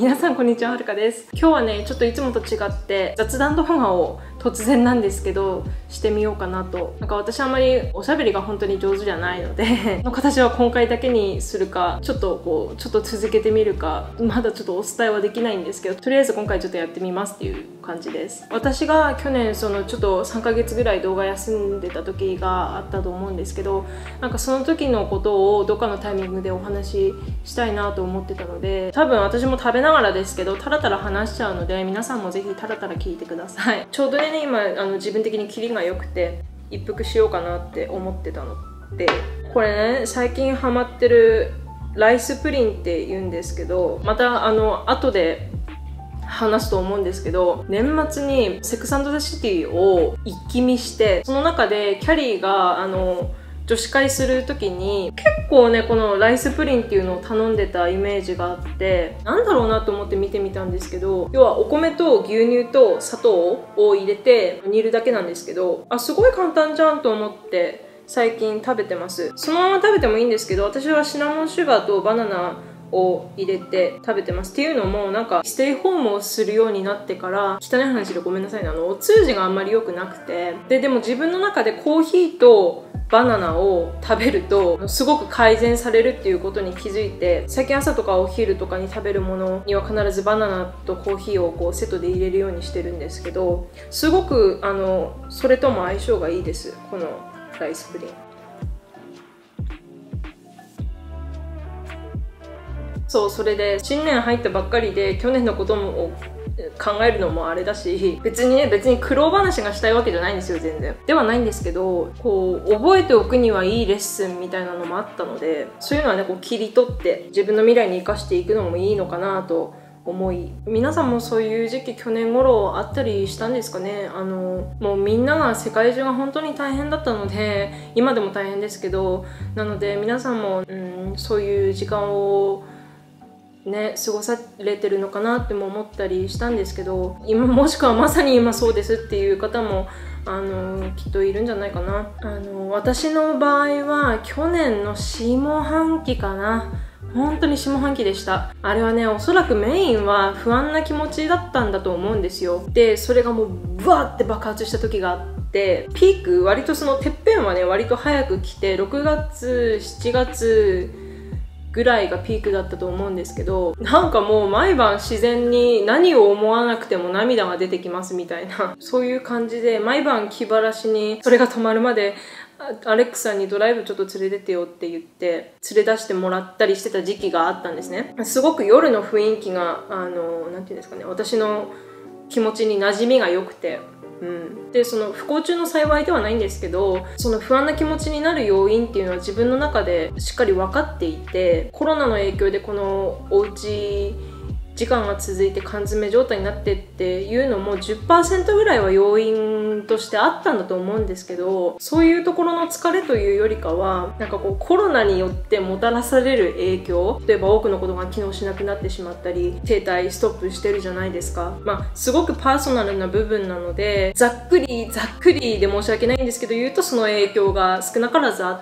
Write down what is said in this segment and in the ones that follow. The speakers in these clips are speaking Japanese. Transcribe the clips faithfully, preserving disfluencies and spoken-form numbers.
皆さんこんにちは、はるかです。今日はね、ちょっといつもと違って雑談動画を突然なんですけどしてみようかなと。なんか私あんまりおしゃべりが本当に上手じゃないのでの形は今回だけにするか、ちょっとこうちょっと続けてみるか、まだちょっとお伝えはできないんですけど、とりあえず今回ちょっとやってみますっていう感じです。私が去年そのちょっとさんかげつぐらい動画休んでた時があったと思うんですけど、なんかその時のことをどっかのタイミングでお話ししたいなと思ってたので、多分私も食べながらですけどタラタラ話しちゃうので、皆さんもぜひタラタラ聞いてください。ちょうどね、今あの自分的にキリが良くて一服しようかなって思ってたので、これね、最近ハマってるライスプリンって言うんですけど、またあの後で話すと思うんですけど、年末にセックス&ザ・シティを一気見して、その中でキャリーがあの女子会する時に結構ね、このライスプリンっていうのを頼んでたイメージがあって、なんだろうなと思って見てみたんですけど、要はお米と牛乳と砂糖を入れて煮るだけなんですけど、あ、すごい簡単じゃんと思って最近食べてます。そのまま食べてもいいんですけど、私はシナモンシュガーとバナナを入れて食べてます。っていうのも、なんかステイホームをするようになってから、汚い話でごめんなさいね、あのお通じがあんまり良くなくて、ででも自分の中でコーヒーとバナナを食べるとすごく改善されるっていうことに気づいて、最近朝とかお昼とかに食べるものには必ずバナナとコーヒーをこうセットで入れるようにしてるんですけど、すごくあのそれとも相性がいいです、このライスプリン。そう、それで新年入ったばっかりで去年のことも考えるのもあれだし、別にね、別に苦労話がしたいわけじゃないんですよ、全然ではないんですけど、こう覚えておくにはいいレッスンみたいなのもあったので、そういうのはね、こう切り取って自分の未来に生かしていくのもいいのかなと思い、皆さんもそういう時期去年頃あったりしたんですかね。あのもうみんなが、世界中が本当に大変だったので、今でも大変ですけど、なので皆さんも、うん、そういう時間をね、過ごされてるのかなっても思ったりしたんですけど、今もしくはまさに今そうですっていう方もあのきっといるんじゃないかな。あの私の場合は去年の下半期かな、本当に下半期でした。あれはね、おそらくメインは不安な気持ちだったんだと思うんですよ。でそれがもうブワーって爆発した時があって、ピーク割とそのてっぺんはね割と早く来て、ろくがつしちがつぐらいがピークだったと思うんですけど、なんかもう毎晩自然に何を思わなくても涙が出てきますみたいな、そういう感じで毎晩気晴らしにそれが止まるまでアレックさんにドライブちょっと連れてってよって言って連れ出してもらったりしてた時期があったんですね。すごく夜の雰囲気があのなんていうんですかね、私の気持ちに馴染みが良くて、うん、でその不幸中の幸いではないんですけど、その不安な気持ちになる要因っていうのは自分の中でしっかり分かっていて、コロナの影響でこのおうち時間が続いて缶詰状態になってっていうのも じゅっパーセント ぐらいは要因としてあったんだと思うんですけど、そういうところの疲れというよりかは、なんかこうコロナによってもたらされる影響、例えば多くのことが機能しなくなってしまったり停滞ストップしてるじゃないですか。まあすごくパーソナルな部分なので、ざっくりざっくりで申し訳ないんですけど言うと、その影響が少なからずあって、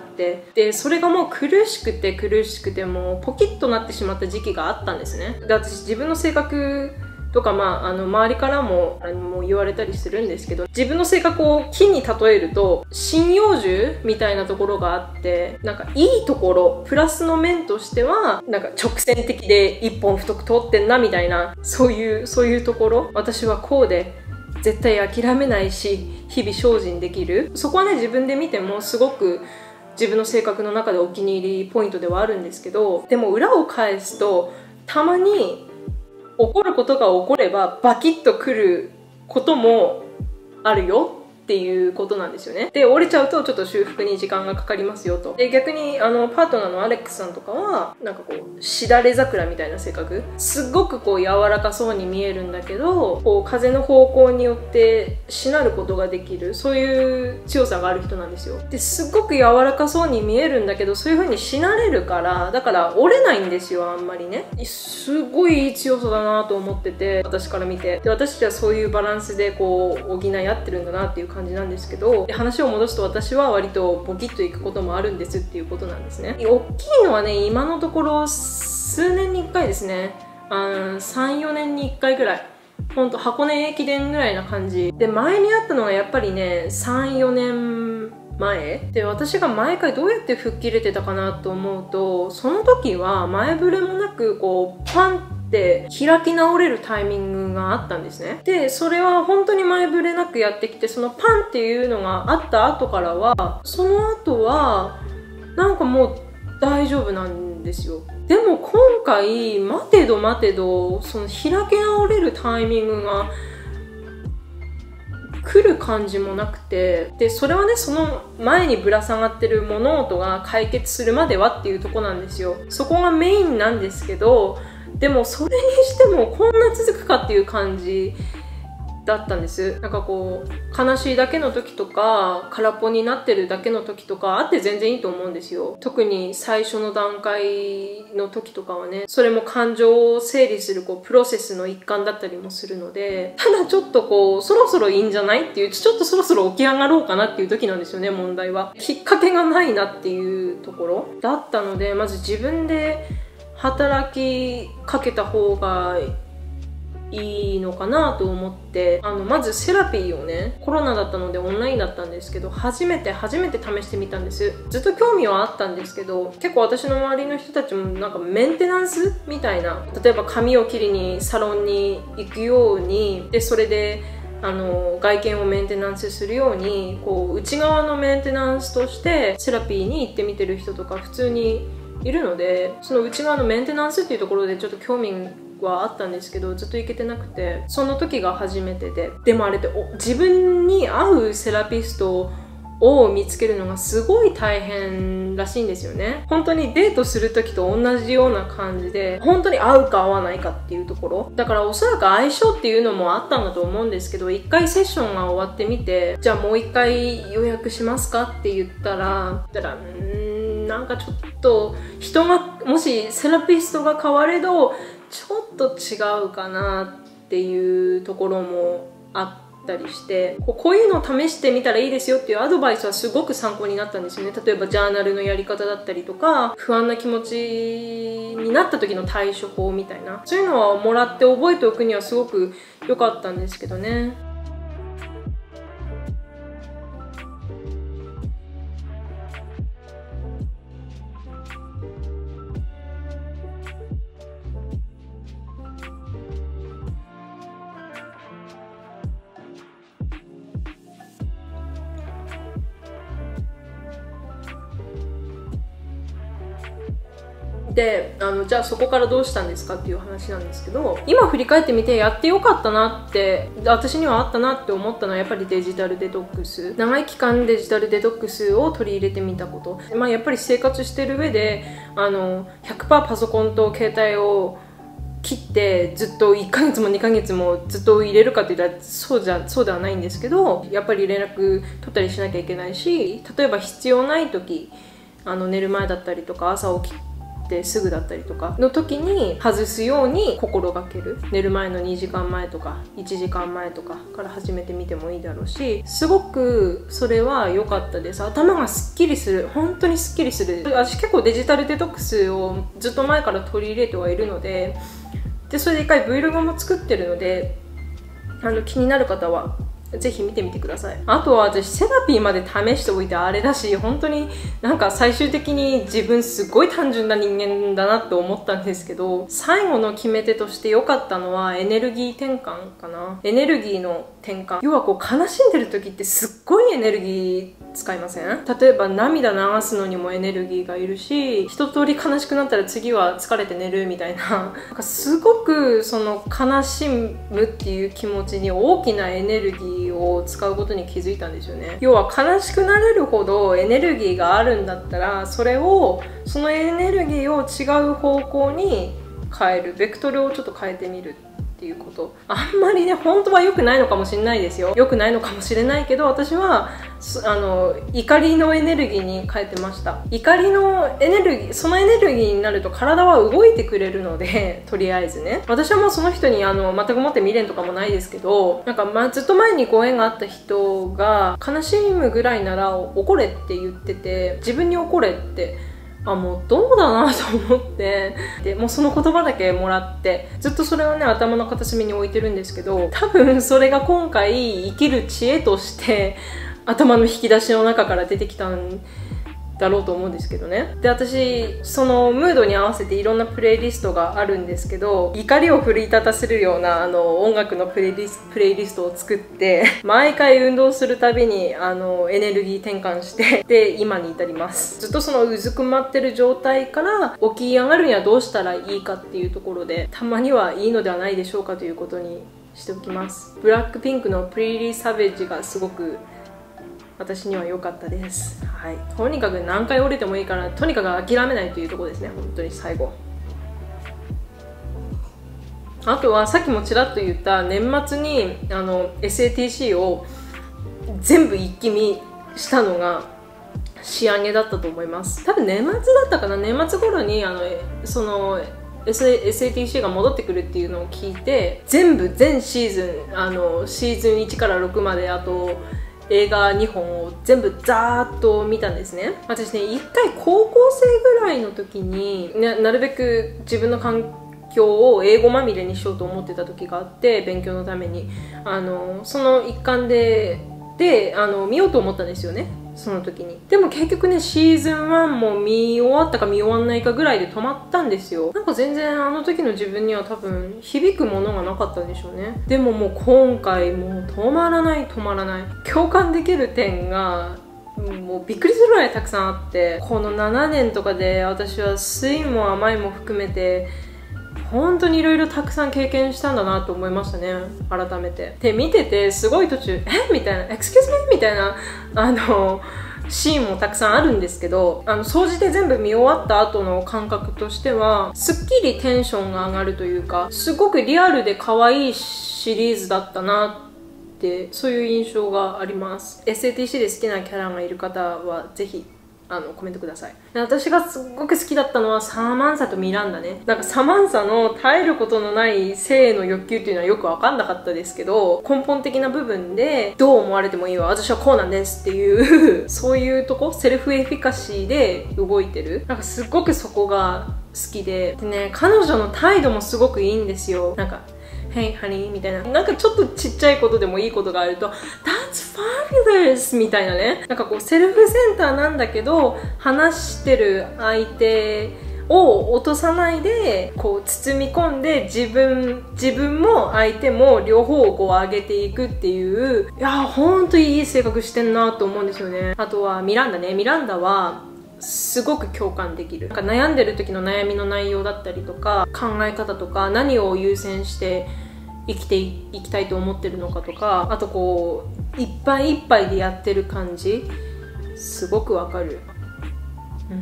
でそれがもう苦しくて苦しくてもうポキッとなってしまった時期があったんですね。で私自分の性格とか、まあ、あの周りからもあのもう言われたりするんですけど、自分の性格を木に例えると針葉樹みたいなところがあって、なんかいいところプラスの面としてはなんか直線的で一本太く通ってんなみたいな、そういうそういうところ、私はこうで絶対諦めないし日々精進できる、そこはね自分で見てもすごく自分の性格の中でお気に入りポイントではあるんですけど、でも裏を返すとたまに起こることが起こればバキッとくることもあるよっていうことなんですよね。で折れちゃうとちょっと修復に時間がかかりますよと。で逆にあのパートナーのアレックスさんとかはなんかこうしだれ桜みたいな性格、すっごくこう柔らかそうに見えるんだけど、こう風の方向によってしなることができる、そういう強さがある人なんですよ。ですっごく柔らかそうに見えるんだけど、そういう風にしなれるから、だから折れないんですよ、あんまりね。すごいいい強さだなと思ってて、私から見て。で私たちはそういうバランスでこう補い合ってるんだなっていう感じなんですけど、で話を戻すと私は割とボキッといくこともあるんですっていうことなんですね。大きいのはね、今のところ数年にいっかいですね。 あさん、よねんにいっかいぐらい。ほんと箱根駅伝ぐらいな感じ。で、前にあったのがやっぱりね、さん、よねんまえで、私が毎回どうやって吹っ切れてたかなと思うと、その時は前触れもなくこうパンって開き直れるタイミングがあったんですね。で、それは本当に前触れなくやってきて、そのパンっていうのがあった後からは、その後はなんかもう大丈夫なんですよ。でも今回待てど待てどその開き直れるタイミングが来る感じもなくて、でそれはね、その前にぶら下がってる物事が解決するまではっていうとこなんですよ。そこがメインなんですけど、でもそれにしてもこんな続くかっていう感じだったんです。なんかこう悲しいだけの時とか空っぽになってるだけの時とかあって全然いいと思うんですよ。特に最初の段階の時とかはね、それも感情を整理するこうプロセスの一環だったりもするので、ただちょっとこうそろそろいいんじゃないっていう、ちょっとそろそろ起き上がろうかなっていう時なんですよね。問題はきっかけがないなっていうところだったので、まず自分で働きかけた方がいいのかなと思って、あのまずセラピーをね、コロナだったのでオンラインだったんですけど、初めて初めて試してみたんです。ずっと興味はあったんですけど、結構私の周りの人たちもなんかメンテナンスみたいな、例えば髪を切りにサロンに行くように、でそれであの外見をメンテナンスするように、こう内側のメンテナンスとしてセラピーに行ってみてる人とか普通にいるので、その内側のメンテナンスっていうところでちょっと興味はあったんですけど、ずっと行けてなくて、その時が初めてで、でもあれって自分に合うセラピストを見つけるのがすごい大変らしいんですよね。本当にデートする時と同じような感じで、本当に合うか合わないかっていうところだから、おそらく相性っていうのもあったんだと思うんですけど、一回セッションが終わってみて、じゃあもう一回予約しますかって言ったら、たらうーんなんかちょっと人がもしセラピストが変われどちょっと違うかなっていうところもあったりして、こう、こういうのを試してみたらいいですよっていうアドバイスはすごく参考になったんですよね。例えばジャーナルのやり方だったりとか、不安な気持ちになった時の対処法みたいな、そういうのはもらって覚えておくにはすごく良かったんですけどね。で、あのじゃあそこからどうしたんですかっていう話なんですけど、今振り返ってみてやってよかったなって、私にはあったなって思ったのはやっぱりデジタルデトックス、長い期間デジタルデトックスを取り入れてみたこと、まあ、やっぱり生活してる上であの ひゃくパーセント パソコンと携帯を切ってずっといっかげつもにかげつもずっと入れるかって言ったらそうじゃそうではないんですけど、やっぱり連絡取ったりしなきゃいけないし、例えば必要ない時、あの寝る前だったりとか朝起きすぐだったりとかの時に外すように心がける。寝る前のにじかんまえとかいちじかんまえとかから始めてみてもいいだろうし、すごくそれは良かったです。頭がすっきりする、本当にすっきりする。私結構デジタルデトックスをずっと前から取り入れてはいるので、でそれで一回 Vlog も作ってるので、あの気になる方はぜひ見てみてください。あとは私セラピーまで試しておいてあれだし、本当になんか最終的に自分すごい単純な人間だなって思ったんですけど、最後の決め手として良かったのはエネルギー転換かな。エネルギーの転換、要はこう悲しんでる時ってすっごいエネルギー使いません？例えば涙流すのにもエネルギーがいるし、一通り悲しくなったら次は疲れて寝るみたいな、なんかすごくその悲しむっていう気持ちに大きなエネルギーを使うことに気づいたんですよね。要は悲しくなれるほどエネルギーがあるんだったら、それをそのエネルギーを違う方向に変える、ベクトルをちょっと変えてみるっていうこと。あんまりね本当は良くないのかもしれないですよ。良くないのかもしれないけど、私はあの怒りのエネルギーに変えてました。怒りのエネルギー、そのエネルギーになると体は動いてくれるので、とりあえずね、私はもうその人にあの全くもって未練とかもないですけど、なんか、まあ、ずっと前にご縁があった人が悲しむぐらいなら怒れって言ってて、自分に怒れってあ、もうどうだなと思って、でもうその言葉だけもらってずっとそれをね頭の片隅に置いてるんですけど、多分それが今回生きる知恵として頭の引き出しの中から出てきたんだろうと思うんですけどね。で、私そのムードに合わせていろんなプレイリストがあるんですけど、怒りを奮い立たせるようなあの音楽のプレイリスト、プレイリストを作って毎回運動するたびにあのエネルギー転換してで今に至ります。ずっとそのうずくまってる状態から起き上がるにはどうしたらいいかっていうところで、たまにはいいのではないでしょうかということにしておきます。ブラックピンクのプリリーサベージがすごく私には良かったです。はい、とにかく何回降りてもいいから、とにかく諦めないというところですね。本当に最後。あとはさっきもちらっと言った年末にあの エスエーティーシー を全部一気見したのが仕上げだったと思います。多分年末だったかな。年末頃にあのそのエスエーティーシー が戻ってくるっていうのを聞いて、全部全シーズンあのシーズンいちからろくまで、あと映画にほんを全部ザーッと見たんですね。私ね、一回高校生ぐらいの時に な, なるべく自分の環境を英語まみれにしようと思ってた時があって、勉強のためにあのその一環でであの見ようと思ったんですよね、その時に。でも結局ね、シーズンワンも見終わったか見終わんないかぐらいで止まったんですよ。なんか全然あの時の自分には多分響くものがなかったんでしょうね。でももう今回もう止まらない止まらない。共感できる点がもうびっくりするぐらいたくさんあって、このななねんとかで私は酸いも甘いも含めて本当にいろいろたくさん経験したんだなと思いましたね、改めて。で、見ててすごい途中「えみたいな「Excuse me?」みたいなあのシーンもたくさんあるんですけど、あの総じて全部見終わった後の感覚としてはすっきりテンションが上がるというか、すごくリアルで可愛いシリーズだったなって、そういう印象があります。 エスエーティーシー で好きなキャラがいる方はぜひあのコメントください。私がすごく好きだったのはサマンサとミランダね。なんかサマンサの耐えることのない性の欲求っていうのはよく分かんなかったですけど、根本的な部分でどう思われてもいいわ、私はこうなんですっていうそういうとこ、セルフエフィカシーで動いてる、なんかすっごくそこが好きで、でね、彼女の態度もすごくいいんですよ。なんかHey honey みたいな、なんかちょっとちっちゃいことでもいいことがあると That's fabulous みたいなね、なんかこうセルフセンターなんだけど話してる相手を落とさないでこう包み込んで、自分自分も相手も両方をこう上げていくっていう、いやーほんといい性格してんなと思うんですよね。あとはミランダね。ミランダはすごく共感できる。なんか悩んでる時の悩みの内容だったりとか、考え方とか、何を優先して生きていきたいと思ってるのかとか、あとこういっぱいいっぱいでやってる感じすごくわかる。うん、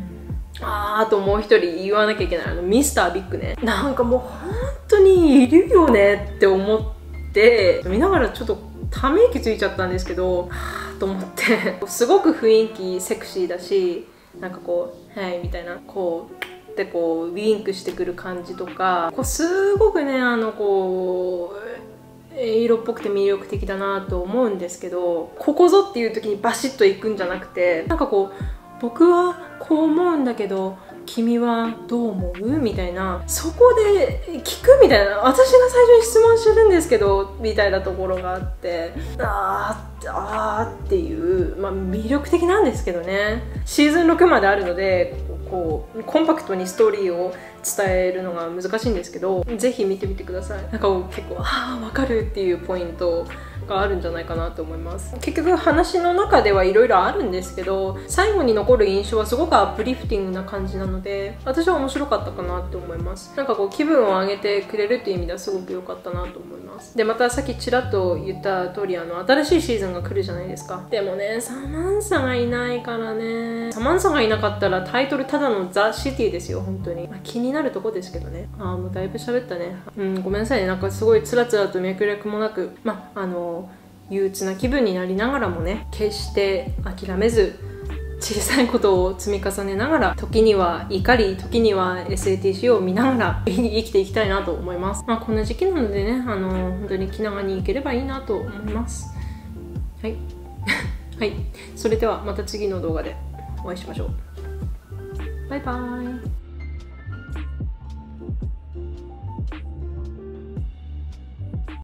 あーあともう一人言わなきゃいけない、あのミスタービッグね。なんかもう本当にいるよねって思って見ながらちょっとため息ついちゃったんですけど、はぁと思ってすごく雰囲気セクシーだし、なんかこう「はい」みたいな、こうってこうウィンクしてくる感じとか、こうすごくねあのこう色っぽくて魅力的だなと思うんですけど、ここぞっていう時にバシッといくんじゃなくて、なんかこう僕はこう思うんだけど君はどう思うみたいな、そこで聞くみたいな、私が最初に質問してるんですけどみたいなところがあって、あーあーっていう、まあ、魅力的なんですけどね。シーズンろくまであるのでこうコンパクトにストーリーを伝えるのが難しいんですけど、ぜひ見てみてください。なんか結構ああ分かるっていうポイントがあるんじゃないかなと思います。結局話の中ではいろいろあるんですけど、最後に残る印象はすごくアップリフティングな感じなので、私は面白かったかなって思います。なんかこう気分を上げてくれるっていう意味ではすごく良かったなと思います。でまたさっきちらっと言った通り、あの新しいシーズンが来るじゃないですか。でもね、サマンサがいないからね。サマンサがいなかったらタイトルただのザ・シティですよ本当に。まあ、気になるとこですけどね。ああもうだいぶ喋ったね。うんごめんなさいね。なんかすごいつらつらと脈絡もなく、まああの憂鬱な気分になりながらもね、決して諦めず小さいことを積み重ねながら、時には怒り、時には エスエーティーシー を見ながら生きていきたいなと思います。まあこんな時期なのでね、あの本当に気長にいければいいなと思います。はいはい、それではまた次の動画でお会いしましょう。バイバイ。 バイバイ。